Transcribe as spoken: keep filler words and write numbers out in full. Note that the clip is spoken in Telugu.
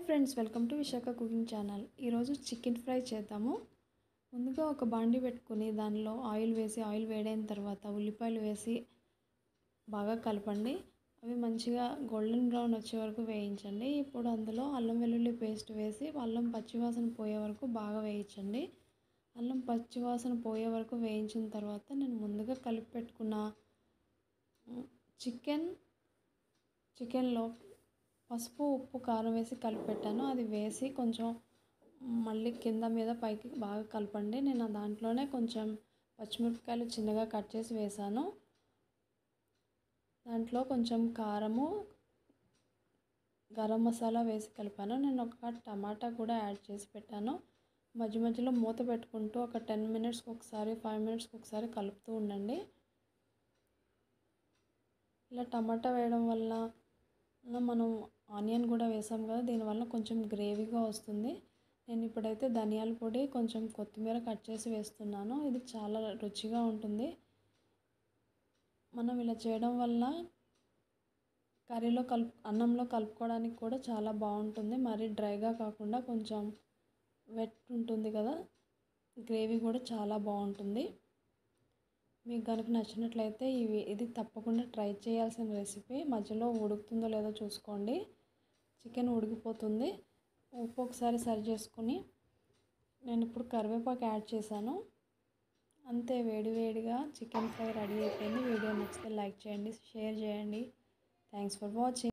Friends, welcome to Visakha cooking channel. ఈరోజు చికెన్ ఫ్రై చేద్దాము. ముందుగా ఒక బాండి పెట్టుకొని దానిలో ఆయిల్ వేసి ఆయిల్ వేడైన తర్వాత ఉల్లిపాయలు వేసి బాగా కలపండి. అవి మంచిగా గోల్డెన్ బ్రౌన్ వచ్చే వరకు వేయించండి. ఇప్పుడు అందులో అల్లం వెల్లుల్లి పేస్ట్ వేసి అల్లం పచ్చివాసన పోయే వరకు బాగా వేయించండి. అల్లం పచ్చివాసన పోయే వరకు వేయించిన తర్వాత నేను ముందుగా కలిపి పెట్టుకున్న చికెన్ చికెన్లో పసుపు ఉప్పు కారం వేసి కలిపి పెట్టాను. అది వేసి కొంచెం మళ్ళీ కింద మీద పైకి బాగా కలపండి. నేను దాంట్లోనే కొంచెం పచ్చిమిరపకాయలు చిన్నగా కట్ చేసి వేసాను. దాంట్లో కొంచెం కారము, గరం మసాలా వేసి కలిపాను. నేను ఒక టమాటా కూడా యాడ్ చేసి పెట్టాను. మధ్య మధ్యలో మూత పెట్టుకుంటూ ఒక టెన్ మినిట్స్కి ఒకసారి ఫైవ్ మినిట్స్కి ఒకసారి కలుపుతూ ఉండండి. ఇలా టమాటా వేయడం వల్ల మనం ఆనియన్ కూడా వేసాం కదా, దీనివల్ల కొంచెం గ్రేవీగా వస్తుంది. నేను ఇప్పుడైతే ధనియాల పొడి కొంచెం కొత్తిమీర కట్ చేసి వేస్తున్నాను. ఇది చాలా రుచిగా ఉంటుంది. మనం ఇలా చేయడం వల్ల కర్రీలో కలుపు అన్నంలో కలుపుకోవడానికి కూడా చాలా బాగుంటుంది. మరీ డ్రైగా కాకుండా కొంచెం వెట్ ఉంటుంది కదా, గ్రేవీ కూడా చాలా బాగుంటుంది. మీకు కనుక నచ్చినట్లయితే ఇవి ఇది తప్పకుండా ట్రై చేయాల్సిన రెసిపీ. మధ్యలో ఉడుకుతుందో లేదో చూసుకోండి. చికెన్ ఉడికిపోతుంది. ఉప్పు ఒకసారి సరి చేసుకుని నేను ఇప్పుడు కరివేపాకు యాడ్ చేశాను. అంతే, వేడి వేడిగా చికెన్ ఫ్రై రెడీ అయిపోయింది. వీడియో నచ్చితే లైక్ చేయండి, షేర్ చేయండి. Thanks for watching.